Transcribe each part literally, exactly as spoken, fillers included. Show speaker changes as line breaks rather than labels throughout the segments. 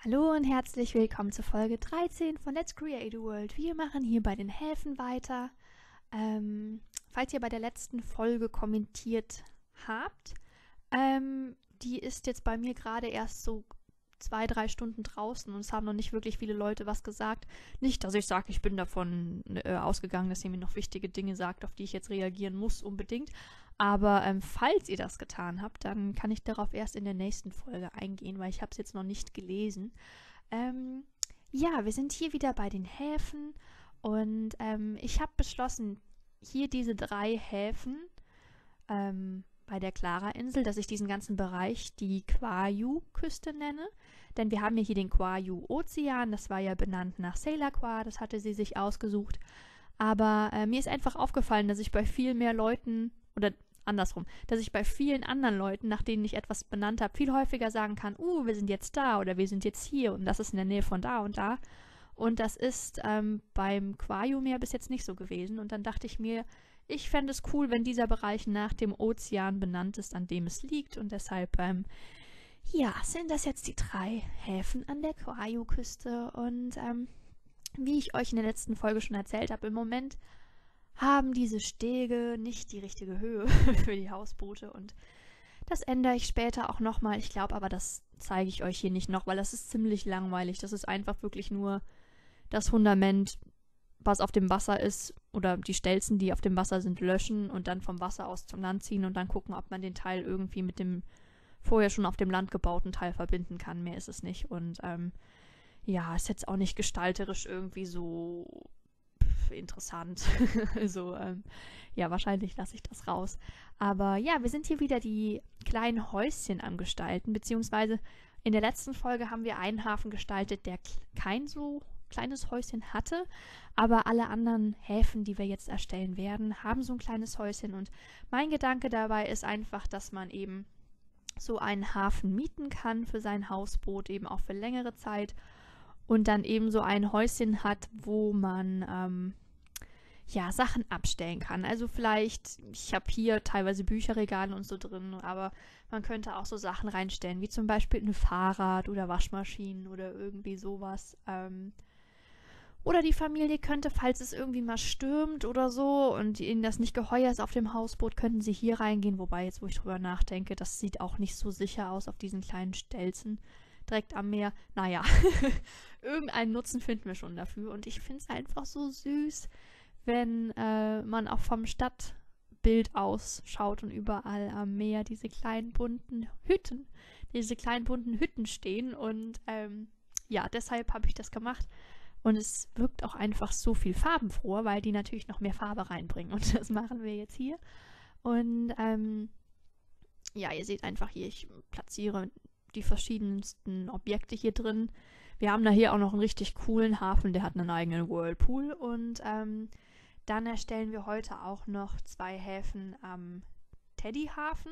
Hallo und herzlich willkommen zur Folge dreizehn von Let's Create a World. Wir machen hier bei den Häfen weiter. Ähm, falls ihr bei der letzten Folge kommentiert habt, ähm, die ist jetzt bei mir gerade erst so zwei, drei Stunden draußen und es haben noch nicht wirklich viele Leute was gesagt. Nicht, dass ich sage, ich bin davon äh, ausgegangen, dass ihr mir noch wichtige Dinge sagt, auf die ich jetzt reagieren muss unbedingt. Aber ähm, falls ihr das getan habt, dann kann ich darauf erst in der nächsten Folge eingehen, weil ich habe es jetzt noch nicht gelesen. Ähm, ja, wir sind hier wieder bei den Häfen und ähm, ich habe beschlossen, hier diese drei Häfen ähm, bei der Clara-Insel, dass ich diesen ganzen Bereich die Quayu-Küste nenne. Denn wir haben ja hier den Quayu-Ozean, das war ja benannt nach Sailor Qua, das hatte sie sich ausgesucht. Aber äh, mir ist einfach aufgefallen, dass ich bei viel mehr Leuten, oder andersrum, dass ich bei vielen anderen Leuten, nach denen ich etwas benannt habe, viel häufiger sagen kann, uh, wir sind jetzt da oder wir sind jetzt hier und das ist in der Nähe von da und da. Und das ist ähm, beim Quayu-Meer bis jetzt nicht so gewesen. Und dann dachte ich mir, ich fände es cool, wenn dieser Bereich nach dem Ozean benannt ist, an dem es liegt. Und deshalb, ähm, ja, sind das jetzt die drei Häfen an der Quayu-Küste. Und ähm, wie ich euch in der letzten Folge schon erzählt habe, im Moment haben diese Stege nicht die richtige Höhe für die Hausboote. Und das ändere ich später auch nochmal. Ich glaube aber, das zeige ich euch hier nicht noch, weil das ist ziemlich langweilig. Das ist einfach wirklich nur das Fundament, was auf dem Wasser ist, oder die Stelzen, die auf dem Wasser sind, löschen und dann vom Wasser aus zum Land ziehen und dann gucken, ob man den Teil irgendwie mit dem vorher schon auf dem Land gebauten Teil verbinden kann. Mehr ist es nicht. Und ähm, ja, ist jetzt auch nicht gestalterisch irgendwie so interessant. Also, ähm, ja, wahrscheinlich lasse ich das raus. Aber ja, wir sind hier wieder die kleinen Häuschen am Gestalten, beziehungsweise in der letzten Folge haben wir einen Hafen gestaltet, der kein so kleines Häuschen hatte, aber alle anderen Häfen, die wir jetzt erstellen werden, haben so ein kleines Häuschen und mein Gedanke dabei ist einfach, dass man eben so einen Hafen mieten kann für sein Hausboot, eben auch für längere Zeit und dann eben so ein Häuschen hat, wo man ähm, ja, Sachen abstellen kann. Also vielleicht, ich habe hier teilweise Bücherregale und so drin, aber man könnte auch so Sachen reinstellen, wie zum Beispiel ein Fahrrad oder Waschmaschinen oder irgendwie sowas. Ähm, Oder die Familie könnte, falls es irgendwie mal stürmt oder so und ihnen das nicht geheuer ist auf dem Hausboot, könnten sie hier reingehen. Wobei, jetzt wo ich drüber nachdenke, das sieht auch nicht so sicher aus auf diesen kleinen Stelzen direkt am Meer. Naja, irgendeinen Nutzen finden wir schon dafür. Und ich finde es einfach so süß, wenn äh, man auch vom Stadtbild aus schaut und überall am Meer diese kleinen bunten Hütten, diese kleinen bunten Hütten stehen. Und ähm, ja, deshalb habe ich das gemacht. Und es wirkt auch einfach so viel farbenfroher, weil die natürlich noch mehr Farbe reinbringen. Und das machen wir jetzt hier. Und ähm, ja, ihr seht einfach hier, ich platziere die verschiedensten Objekte hier drin. Wir haben da hier auch noch einen richtig coolen Hafen, der hat einen eigenen Whirlpool. Und ähm, dann erstellen wir heute auch noch zwei Häfen am Teddyhafen.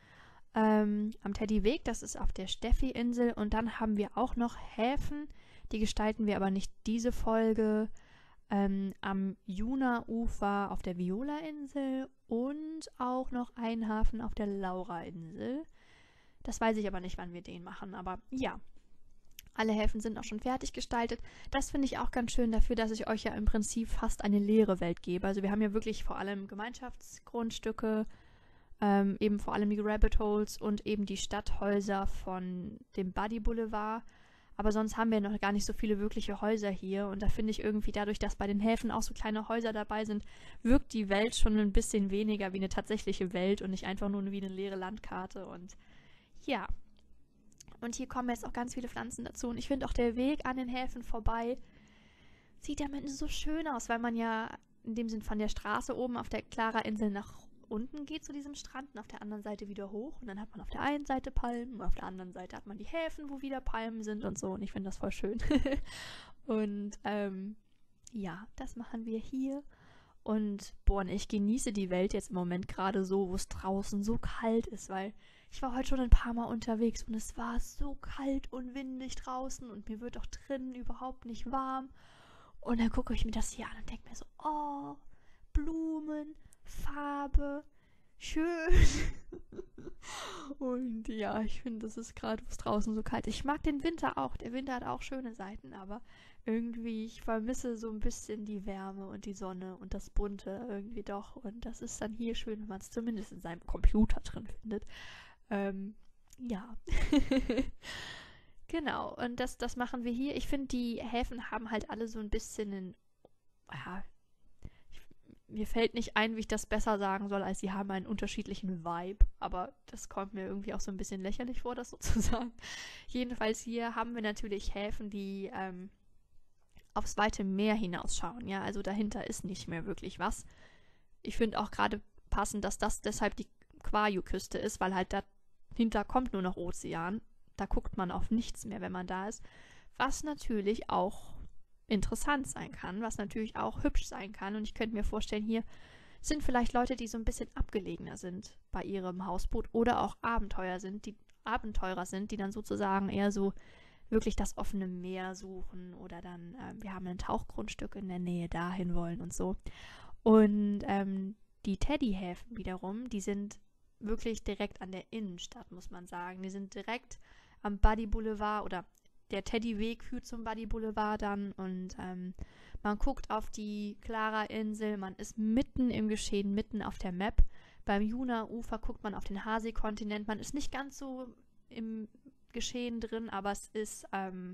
Ähm, am Teddyweg, das ist auf der Steffi-Insel. Und dann haben wir auch noch Häfen, die gestalten wir aber nicht diese Folge, ähm, am Juna-Ufer auf der Viola-Insel und auch noch einen Hafen auf der Laura-Insel. Das weiß ich aber nicht, wann wir den machen, aber ja. Alle Häfen sind auch schon fertig gestaltet. Das finde ich auch ganz schön dafür, dass ich euch ja im Prinzip fast eine leere Welt gebe. Also wir haben ja wirklich vor allem Gemeinschaftsgrundstücke, ähm, eben vor allem die Rabbit Holes und eben die Stadthäuser von dem Buddy Boulevard. Aber sonst haben wir noch gar nicht so viele wirkliche Häuser hier. Und da finde ich irgendwie dadurch, dass bei den Häfen auch so kleine Häuser dabei sind, wirkt die Welt schon ein bisschen weniger wie eine tatsächliche Welt und nicht einfach nur wie eine leere Landkarte. Und ja, und hier kommen jetzt auch ganz viele Pflanzen dazu. Und ich finde auch der Weg an den Häfen vorbei sieht ja am Ende so schön aus, weil man ja in dem Sinn von der Straße oben auf der Clara-Insel nach unten geht zu diesem Strand und auf der anderen Seite wieder hoch. Und dann hat man auf der einen Seite Palmen und auf der anderen Seite hat man die Häfen, wo wieder Palmen sind und so. Und ich finde das voll schön. Und ähm, ja, das machen wir hier. Und boah, und ich genieße die Welt jetzt im Moment gerade so, wo es draußen so kalt ist, weil ich war heute schon ein paar Mal unterwegs und es war so kalt und windig draußen und mir wird auch drinnen überhaupt nicht warm. Und dann gucke ich mir das hier an und denke mir so, oh, Blumen, Farbe, schön. Und ja, ich finde, das ist gerade, wo es draußen so kalt ist. Ich mag den Winter auch. Der Winter hat auch schöne Seiten, aber irgendwie, ich vermisse so ein bisschen die Wärme und die Sonne und das Bunte irgendwie doch. Und das ist dann hier schön, wenn man es zumindest in seinem Computer drin findet. Ähm, ja. Genau, und das, das machen wir hier. Ich finde, die Häfen haben halt alle so ein bisschen einen, ja, ich, mir fällt nicht ein, wie ich das besser sagen soll, als sie haben einen unterschiedlichen Vibe, aber das kommt mir irgendwie auch so ein bisschen lächerlich vor, das sozusagen. Jedenfalls hier haben wir natürlich Häfen, die ähm, aufs weite Meer hinausschauen, ja, also dahinter ist nicht mehr wirklich was. Ich finde auch gerade passend, dass das deshalb die Kwarju-Küste ist, weil halt dahinter kommt nur noch Ozean. Da guckt man auf nichts mehr, wenn man da ist. Was natürlich auch interessant sein kann, was natürlich auch hübsch sein kann. Und ich könnte mir vorstellen, hier sind vielleicht Leute, die so ein bisschen abgelegener sind bei ihrem Hausboot oder auch Abenteuer sind, die Abenteurer sind, die dann sozusagen eher so wirklich das offene Meer suchen oder dann, äh, wir haben ein Tauchgrundstück in der Nähe, dahin wollen und so. Und ähm, die Teddyhäfen wiederum, die sind wirklich direkt an der Innenstadt, muss man sagen. Die sind direkt am Buddy Boulevard oder der Teddyweg führt zum Buddy Boulevard dann und ähm, man guckt auf die Clara-Insel, man ist mitten im Geschehen, mitten auf der Map. Beim Juna-Ufer guckt man auf den Hasi-Kontinent, man ist nicht ganz so im Geschehen drin, aber es ist ähm,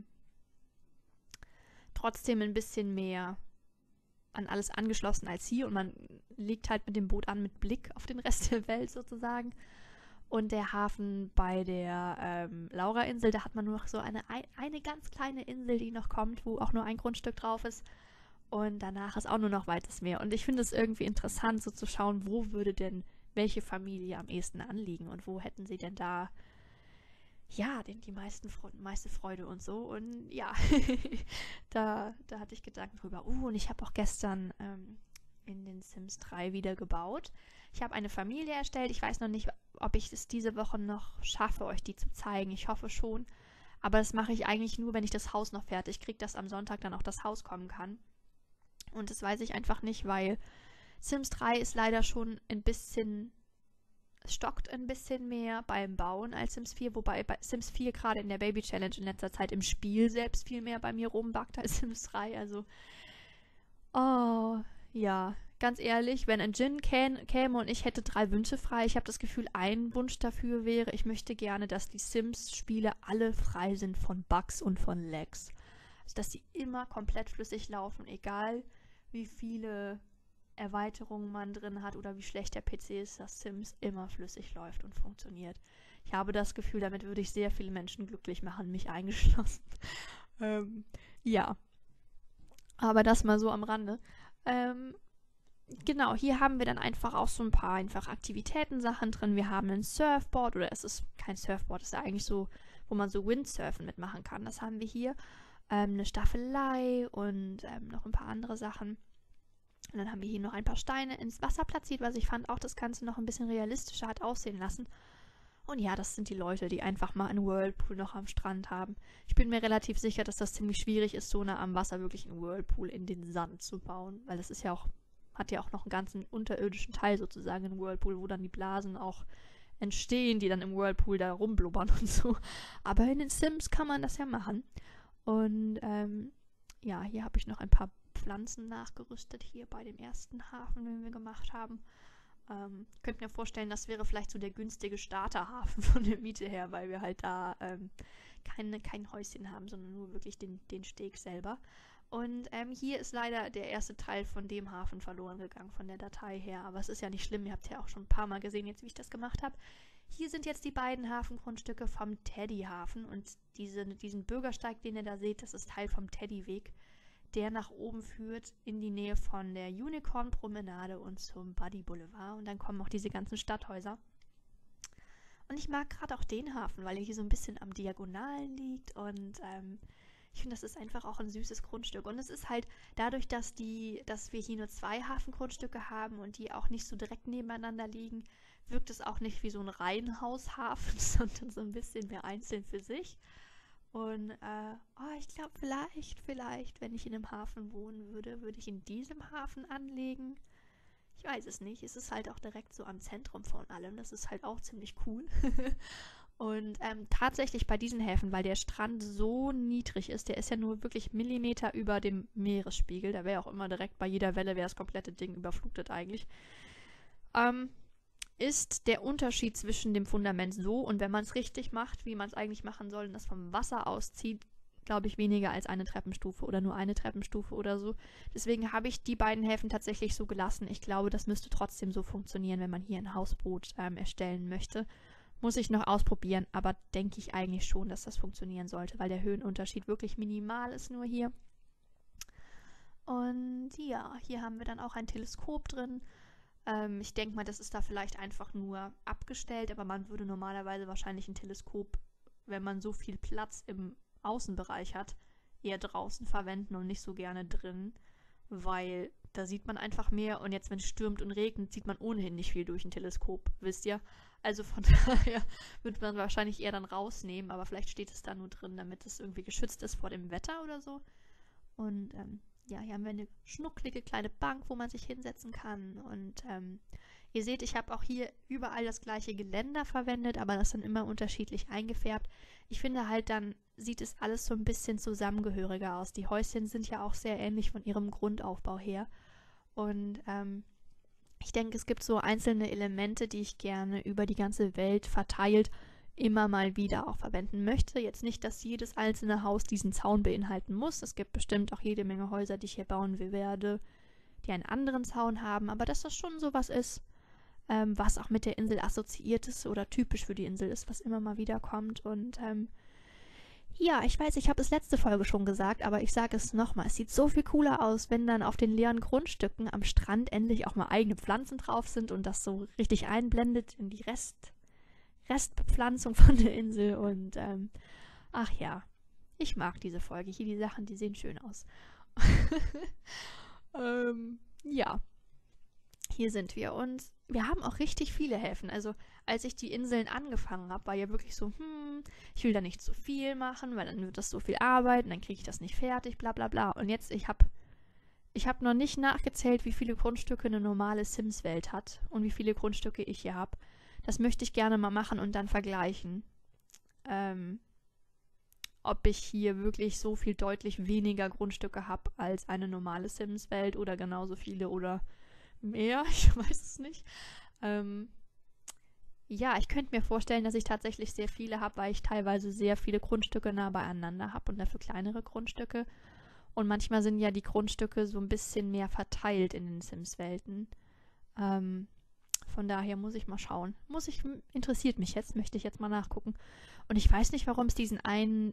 trotzdem ein bisschen mehr an alles angeschlossen als hier und man liegt halt mit dem Boot an mit Blick auf den Rest der Welt sozusagen. Und der Hafen bei der ähm, Laura-Insel, da hat man nur noch so eine, eine ganz kleine Insel, die noch kommt, wo auch nur ein Grundstück drauf ist. Und danach ist auch nur noch weites Meer. Und ich finde es irgendwie interessant, so zu schauen, wo würde denn welche Familie am ehesten anliegen und wo hätten sie denn da, ja, den, die meisten Fre meiste Freude und so. Und ja, da, da hatte ich Gedanken drüber. Uh, und ich habe auch gestern ähm, in den Sims drei wieder gebaut. Ich habe eine Familie erstellt. Ich weiß noch nicht, ob ich es diese Woche noch schaffe, euch die zu zeigen. Ich hoffe schon. Aber das mache ich eigentlich nur, wenn ich das Haus noch fertig kriege, dass am Sonntag dann auch das Haus kommen kann. Und das weiß ich einfach nicht, weil Sims drei ist leider schon ein bisschen, es stockt ein bisschen mehr beim Bauen als Sims vier, wobei bei Sims vier gerade in der Baby Challenge in letzter Zeit im Spiel selbst viel mehr bei mir rumbackt als Sims drei. Also, oh, ja, ganz ehrlich, wenn ein Jin käme und ich hätte drei Wünsche frei, ich habe das Gefühl, ein Wunsch dafür wäre, ich möchte gerne, dass die Sims-Spiele alle frei sind von Bugs und von Lags. Also, dass sie immer komplett flüssig laufen, egal wie viele Erweiterungen man drin hat oder wie schlecht der P C ist, dass Sims immer flüssig läuft und funktioniert. Ich habe das Gefühl, damit würde ich sehr viele Menschen glücklich machen, mich eingeschlossen. ähm, ja. Aber das mal so am Rande. Ähm, genau, hier haben wir dann einfach auch so ein paar einfach Aktivitätensachen drin. Wir haben ein Surfboard, oder es ist kein Surfboard, es ist ja eigentlich so, wo man so Windsurfen mitmachen kann. Das haben wir hier. Ähm, eine Staffelei und ähm, noch ein paar andere Sachen. Und dann haben wir hier noch ein paar Steine ins Wasser platziert, was ich fand auch das Ganze noch ein bisschen realistischer hat aussehen lassen. Und ja, das sind die Leute, die einfach mal einen Whirlpool noch am Strand haben. Ich bin mir relativ sicher, dass das ziemlich schwierig ist, so nah am Wasser wirklich einen Whirlpool in den Sand zu bauen, weil das ist ja auch, hat ja auch noch einen ganzen unterirdischen Teil sozusagen, einen Whirlpool, wo dann die Blasen auch entstehen, die dann im Whirlpool da rumblubbern und so. Aber in den Sims kann man das ja machen. Und ähm, ja, hier habe ich noch ein paar Pflanzen nachgerüstet, hier bei dem ersten Hafen, den wir gemacht haben. Ähm, könnt mir vorstellen, das wäre vielleicht so der günstige Starterhafen von der Miete her, weil wir halt da ähm, keine, kein Häuschen haben, sondern nur wirklich den, den Steg selber. Und ähm, hier ist leider der erste Teil von dem Hafen verloren gegangen, von der Datei her. Aber es ist ja nicht schlimm, ihr habt ja auch schon ein paar Mal gesehen, jetzt wie ich das gemacht habe. Hier sind jetzt die beiden Hafengrundstücke vom Teddyhafen und diese, diesen Bürgersteig, den ihr da seht, das ist Teil vom Teddyweg, der nach oben führt in die Nähe von der Unicorn-Promenade und zum Buddy Boulevard. Und dann kommen auch diese ganzen Stadthäuser. Und ich mag gerade auch den Hafen, weil er hier so ein bisschen am Diagonalen liegt und ähm, ich finde, das ist einfach auch ein süßes Grundstück. Und es ist halt dadurch, dass die, dass wir hier nur zwei Hafengrundstücke haben und die auch nicht so direkt nebeneinander liegen, wirkt es auch nicht wie so ein Reihenhaushafen, sondern so ein bisschen mehr einzeln für sich. Und äh, oh, ich glaube, vielleicht, vielleicht, wenn ich in einem Hafen wohnen würde, würde ich in diesem Hafen anlegen. Ich weiß es nicht. Es ist halt auch direkt so am Zentrum von allem. Das ist halt auch ziemlich cool. Und ähm, tatsächlich bei diesen Häfen, weil der Strand so niedrig ist, der ist ja nur wirklich Millimeter über dem Meeresspiegel. Da wäre auch immer direkt bei jeder Welle wäre das komplette Ding überflutet eigentlich. Ähm, ist der Unterschied zwischen dem Fundament so und wenn man es richtig macht, wie man es eigentlich machen soll und das vom Wasser auszieht, glaube ich, weniger als eine Treppenstufe oder nur eine Treppenstufe oder so. Deswegen habe ich die beiden Häfen tatsächlich so gelassen. Ich glaube, das müsste trotzdem so funktionieren, wenn man hier ein Hausboot ähm, erstellen möchte. Muss ich noch ausprobieren, aber denke ich eigentlich schon, dass das funktionieren sollte, weil der Höhenunterschied wirklich minimal ist nur hier. Und ja, hier haben wir dann auch ein Teleskop drin. Ähm, ich denke mal, das ist da vielleicht einfach nur abgestellt, aber man würde normalerweise wahrscheinlich ein Teleskop, wenn man so viel Platz im Außenbereich hat, eher draußen verwenden und nicht so gerne drin, weil da sieht man einfach mehr und jetzt, wenn es stürmt und regnet, sieht man ohnehin nicht viel durch ein Teleskop, wisst ihr? Also von daher würde man wahrscheinlich eher dann rausnehmen, aber vielleicht steht es da nur drin, damit es irgendwie geschützt ist vor dem Wetter oder so. Und ähm, ja, hier haben wir eine schnucklige kleine Bank, wo man sich hinsetzen kann. Und ähm, ihr seht, ich habe auch hier überall das gleiche Geländer verwendet, aber das dann immer unterschiedlich eingefärbt. Ich finde halt, dann sieht es alles so ein bisschen zusammengehöriger aus. Die Häuschen sind ja auch sehr ähnlich von ihrem Grundaufbau her. Und ähm, ich denke, es gibt so einzelne Elemente, die ich gerne über die ganze Welt verteilt immer mal wieder auch verwenden möchte. Jetzt nicht, dass jedes einzelne Haus diesen Zaun beinhalten muss. Es gibt bestimmt auch jede Menge Häuser, die ich hier bauen werde, die einen anderen Zaun haben, aber dass das schon sowas ist, ähm, was auch mit der Insel assoziiert ist oder typisch für die Insel ist, was immer mal wieder kommt. Und ähm, ja, ich weiß, ich habe es letzte Folge schon gesagt, aber ich sage es nochmal. Es sieht so viel cooler aus, wenn dann auf den leeren Grundstücken am Strand endlich auch mal eigene Pflanzen drauf sind und das so richtig einblendet in die Rest Restbepflanzung von der Insel und ähm, ach ja, ich mag diese Folge. Hier die Sachen, die sehen schön aus. ähm, ja, hier sind wir und wir haben auch richtig viele Häfen. Also als ich die Inseln angefangen habe, war ja wirklich so, hm, ich will da nicht zu viel machen, weil dann wird das so viel Arbeit und dann kriege ich das nicht fertig, bla bla bla. Und jetzt, ich habe ich habe noch nicht nachgezählt, wie viele Grundstücke eine normale Sims-Welt hat und wie viele Grundstücke ich hier habe. Das möchte ich gerne mal machen und dann vergleichen, ähm, ob ich hier wirklich so viel deutlich weniger Grundstücke habe als eine normale Sims-Welt oder genauso viele oder mehr, ich weiß es nicht. Ähm, ja, ich könnte mir vorstellen, dass ich tatsächlich sehr viele habe, weil ich teilweise sehr viele Grundstücke nah beieinander habe und dafür kleinere Grundstücke. Und manchmal sind ja die Grundstücke so ein bisschen mehr verteilt in den Sims-Welten. Ähm, Von daher muss ich mal schauen. Muss ich, interessiert mich jetzt, möchte ich jetzt mal nachgucken. Und ich weiß nicht, warum es diesen einen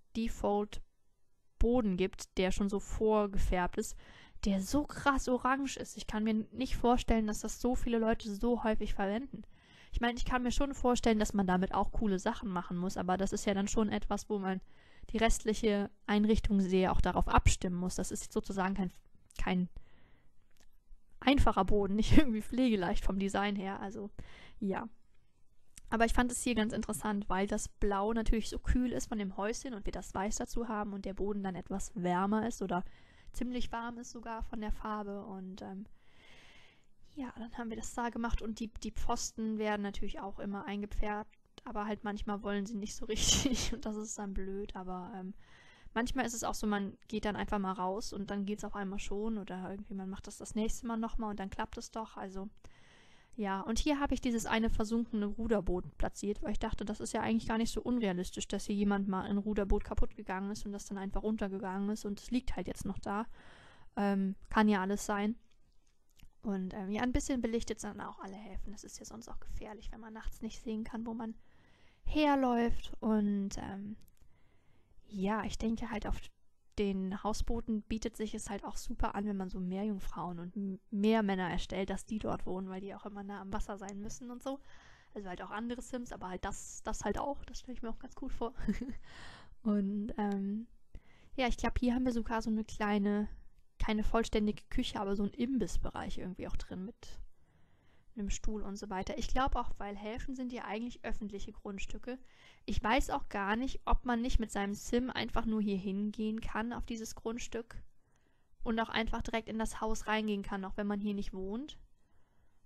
Default-Boden gibt, der schon so vorgefärbt ist, der so krass orange ist. Ich kann mir nicht vorstellen, dass das so viele Leute so häufig verwenden. Ich meine, ich kann mir schon vorstellen, dass man damit auch coole Sachen machen muss, aber das ist ja dann schon etwas, wo man die restliche Einrichtung sehr auch darauf abstimmen muss. Das ist sozusagen kein, kein einfacher Boden, nicht irgendwie pflegeleicht vom Design her, also ja. Aber ich fand es hier ganz interessant, weil das Blau natürlich so kühl ist von dem Häuschen und wir das Weiß dazu haben und der Boden dann etwas wärmer ist oder ziemlich warm ist sogar von der Farbe und ähm, ja, dann haben wir das da gemacht und die, die Pfosten werden natürlich auch immer eingepfercht, aber halt manchmal wollen sie nicht so richtig und das ist dann blöd, aber ähm, manchmal ist es auch so, man geht dann einfach mal raus und dann geht es auf einmal schon oder irgendwie man macht das das nächste Mal nochmal und dann klappt es doch. Also ja, und hier habe ich dieses eine versunkene Ruderboot platziert, weil ich dachte, das ist ja eigentlich gar nicht so unrealistisch, dass hier jemand mal ein Ruderboot kaputt gegangen ist und das dann einfach runtergegangen ist und es liegt halt jetzt noch da. Ähm, kann ja alles sein. Und ähm, ja, ein bisschen belichtet sind dann auch alle Häfen. Das ist ja sonst auch gefährlich, wenn man nachts nicht sehen kann, wo man herläuft und ähm, ja, ich denke halt auf den Hausbooten bietet sich es halt auch super an, wenn man so Meerjungfrauen und mehr Männer erstellt, dass die dort wohnen, weil die auch immer nah am Wasser sein müssen und so. Also halt auch andere Sims, aber halt das, das halt auch. Das stelle ich mir auch ganz gut vor. Und ähm, ja, ich glaube, hier haben wir sogar so eine kleine, keine vollständige Küche, aber so einen Imbissbereich irgendwie auch drin mit einem Stuhl und so weiter. Ich glaube auch, weil Häfen sind ja eigentlich öffentliche Grundstücke. Ich weiß auch gar nicht, ob man nicht mit seinem Sim einfach nur hier hingehen kann auf dieses Grundstück und auch einfach direkt in das Haus reingehen kann, auch wenn man hier nicht wohnt.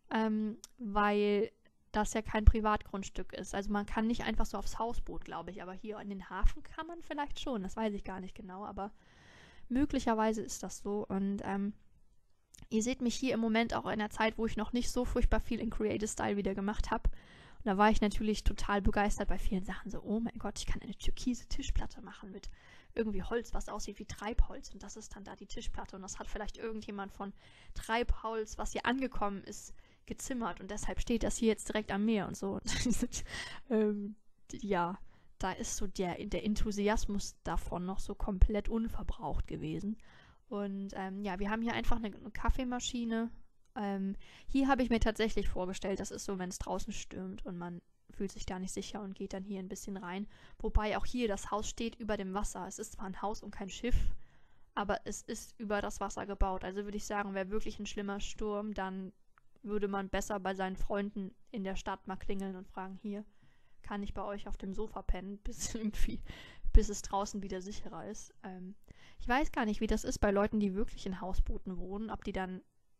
ähm, weil das ja kein Privatgrundstück ist. Also man kann nicht einfach so aufs Hausboot, glaube ich, aber hier in den Hafen kann man vielleicht schon, das weiß ich gar nicht genau, aber möglicherweise ist das so. Und ähm, ihr seht mich hier im Moment auch in der Zeit, wo ich noch nicht so furchtbar viel in Creative Style wieder gemacht habe. Und da war ich natürlich total begeistert bei vielen Sachen. So, oh mein Gott, ich kann eine türkise Tischplatte machen mit irgendwie Holz, was aussieht wie Treibholz. Und das ist dann da die Tischplatte. Und das hat vielleicht irgendjemand von Treibholz, was hier angekommen ist, gezimmert. Und deshalb steht das hier jetzt direkt am Meer und so. Und, ähm, ja, da ist so der, der Enthusiasmus davon noch so komplett unverbraucht gewesen. Und ähm, ja, wir haben hier einfach eine, eine Kaffeemaschine. Ähm, hier habe ich mir tatsächlich vorgestellt, das ist so, wenn es draußen stürmt und man fühlt sich da nicht sicher und geht dann hier ein bisschen rein. Wobei auch hier das Haus steht über dem Wasser. Es ist zwar ein Haus und kein Schiff, aber es ist über das Wasser gebaut. Also würde ich sagen, wäre wirklich ein schlimmer Sturm, dann würde man besser bei seinen Freunden in der Stadt mal klingeln und fragen, hier, kann ich bei euch auf dem Sofa pennen, bis irgendwie, bis es draußen wieder sicherer ist. Ähm, ich weiß gar nicht, wie das ist bei Leuten, die wirklich in Hausbooten wohnen, ob die dann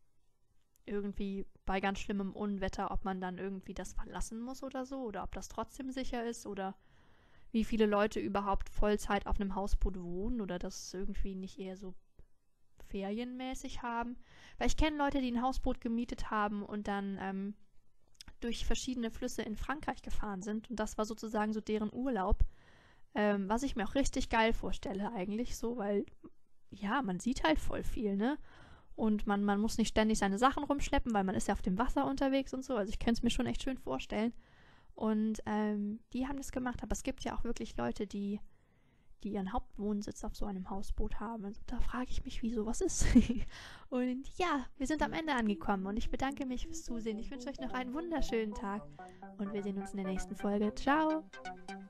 irgendwie bei ganz schlimmem Unwetter, ob man dann irgendwie das verlassen muss oder so, oder ob das trotzdem sicher ist, oder wie viele Leute überhaupt Vollzeit auf einem Hausboot wohnen, oder das irgendwie nicht eher so ferienmäßig haben. Weil ich kenne Leute, die ein Hausboot gemietet haben und dann ähm, durch verschiedene Flüsse in Frankreich gefahren sind, und das war sozusagen so deren Urlaub, ähm, was ich mir auch richtig geil vorstelle eigentlich so, weil ja, man sieht halt voll viel, ne? Und man, man muss nicht ständig seine Sachen rumschleppen, weil man ist ja auf dem Wasser unterwegs und so. Also ich könnte es mir schon echt schön vorstellen. Und ähm, die haben das gemacht. Aber es gibt ja auch wirklich Leute, die, die ihren Hauptwohnsitz auf so einem Hausboot haben. Und da frage ich mich, wie sowas ist. Und ja, wir sind am Ende angekommen. Und ich bedanke mich fürs Zusehen. Ich wünsche euch noch einen wunderschönen Tag. Und wir sehen uns in der nächsten Folge. Ciao!